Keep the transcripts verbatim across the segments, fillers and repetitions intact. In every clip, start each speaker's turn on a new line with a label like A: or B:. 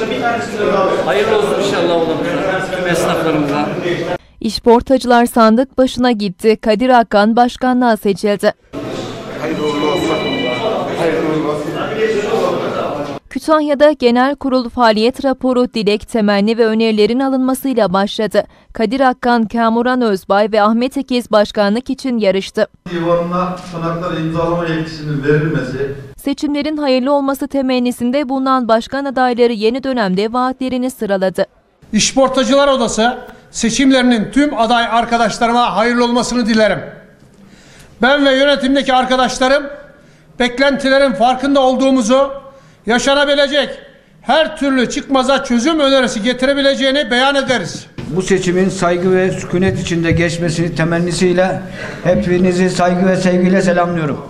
A: Hayırlı olsun inşallah oğlumuza, tüm esnaflarımıza.
B: İşportacılar sandık başına gitti. Kadir Akkan başkanlığa seçildi.
C: Hayırlı olsun. Hayırlı olsun.
B: Kütahya'da genel kurul faaliyet raporu, dilek, temenni ve önerilerin alınmasıyla başladı. Kadir Akkan, Kamuran Özbay ve Ahmet Ekiz başkanlık için yarıştı.
C: Divanına sanatlar imzalama yetkisinin verilmesi.
B: Seçimlerin hayırlı olması temennisinde bulunan başkan adayları yeni dönemde vaatlerini sıraladı.
D: İşportacılar Odası seçimlerinin tüm aday arkadaşlarıma hayırlı olmasını dilerim. Ben ve yönetimdeki arkadaşlarım beklentilerin farkında olduğumuzu, yaşanabilecek her türlü çıkmaza çözüm önerisi getirebileceğini beyan ederiz.
E: Bu seçimin saygı ve sükunet içinde geçmesini temennisiyle hepinizi saygı ve sevgiyle selamlıyorum.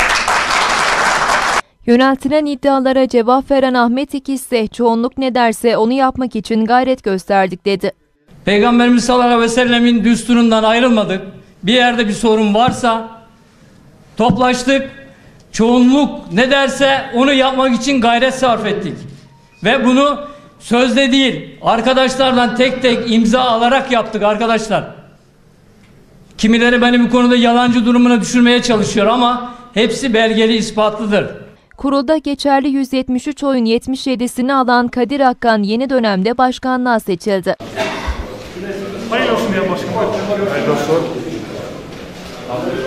B: Yöneltilen iddialara cevap veren Ahmet Ekiz ise çoğunluk ne derse onu yapmak için gayret gösterdik dedi.
A: Peygamberimiz sallallahu aleyhi ve sellemin düsturundan ayrılmadık. Bir yerde bir sorun varsa toplaştık. Çoğunluk ne derse onu yapmak için gayret sarf ettik. Ve bunu sözde değil, arkadaşlardan tek tek imza alarak yaptık arkadaşlar. Kimileri beni bu konuda yalancı durumuna düşürmeye çalışıyor ama hepsi belgeli, ispatlıdır.
B: Kurulda geçerli yüz yetmiş üç oyun yetmiş yedisini alan Kadir Akkan yeni dönemde başkanlığa seçildi.
F: Hayırlı olsun diye başkanım.
C: Hayırlı olsun.